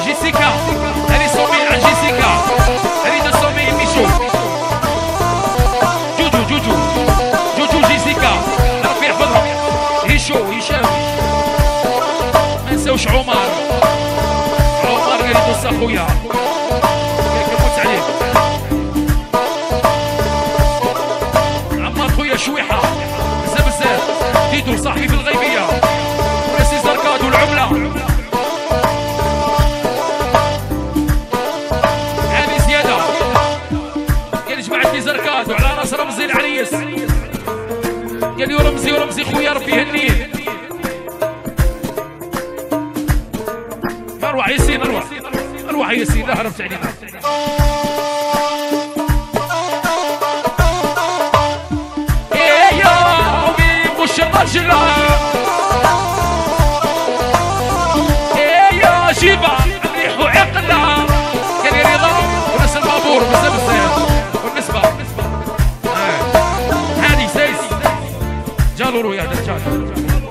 جيسيكا هذه صومي على جيسيكا هذه دو صومي ميشو جوجو جيسيكا ربي يحفظهم هشام ما نساوش عمر قال يدوس اخويا كنموت عليه عمار خويا شويحه بزاف ديدو صاحبي في الغيبيه وراسي زركاد والعمله عامي زياده قال جمعت لي زركاد وعلى راس رمزي العريس قال لي ورمزي خويا ربي يهنيه اروح ياسين اروح ياسين لا هربت علينا يا قومي مش الرجل يا شيبه ريح وعقله كان رضا وناس البابور بزاف والنسبه هادي سايسي جالورو يا دجال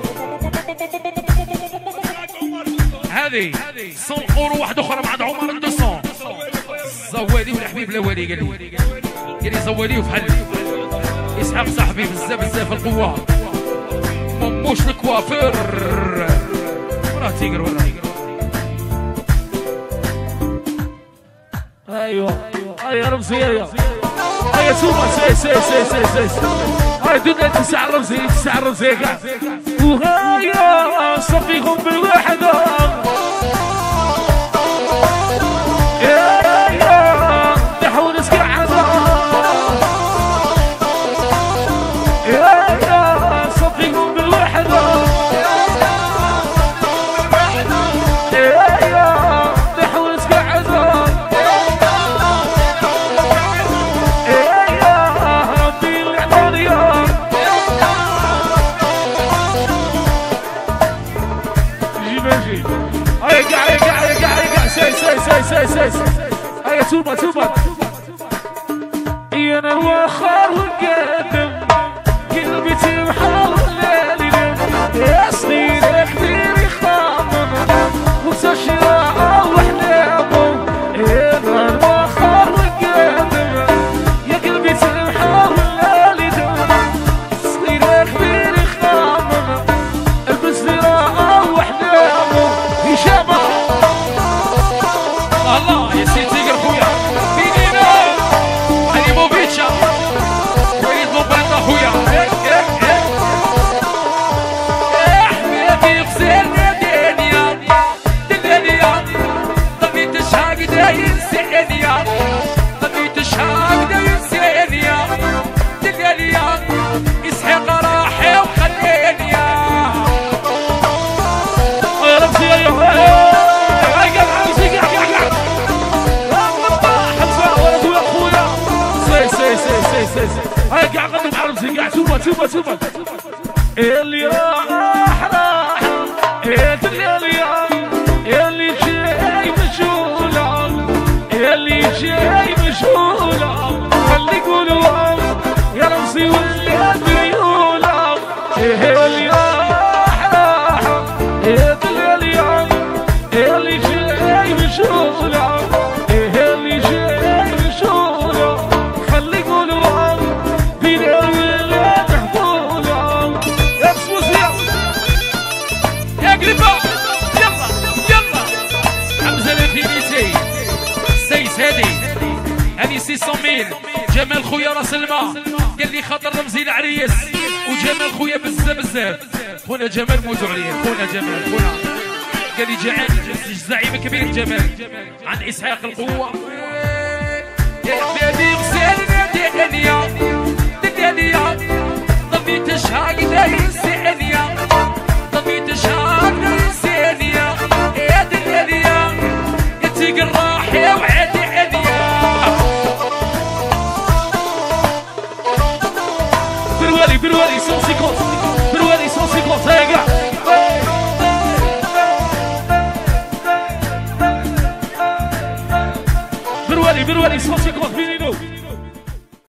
هذه 100 اورو واحده اخرى مع عمر 200 زوالي والحبيب الاولي قال لي زوالي وفحل اسحاق صاحبي بزاف القوه مموش الكوافير وراه تيقر ايوه يا رمزي يا سوما سي هاي دنيا تسع رمزي كاع وهايا صفيهم بالوحده يا نحاول نسكع عذاب يا صفيهم بالوحده يا نحاول نسكع عذاب يا ربي اللي عطاني سايس هيا توبة انا واخر ونقدم قلبي تمحر الليل يا صغير كثير يخمم وتشرع وحلامه انا واخر ونقدم يا قلبي تمحر الليل صغير كثير يخمم البزرع وحلامه يشابه الله يا سيدي تيقر خويا فينينا هاني موفيتشا وليد مبرد خويا حبيبي غسلنا دنيا ضميت الشهاق دا ينسينيا ضميت الشهاق دا ينسينيا دنيا يسحق راحي وخلينيا رمزي يا هاي قاعد غني مع رمزي قاعد شوفه اللي راح اللي جاي مشغولة خلي يقولوا يا رمزي ولا ميولة اللي راح اللي جاي مشغولة هذه 600,000 جمال خويا راس الماء قال لي خاطر رمزي العريس وجمال خويا بزاف خونا جمال موتوا عليه خونا قال لي الزعيم الكبير جمال عند اسحاق القوه يا حبيبي غسلنا دنيا ضميت الشهاق لا ينسينيا ضميت الشهاق لا ينسينيا يا دنيا يا تيقر راحي وعادي برولي 150 هيا قاع برولي 150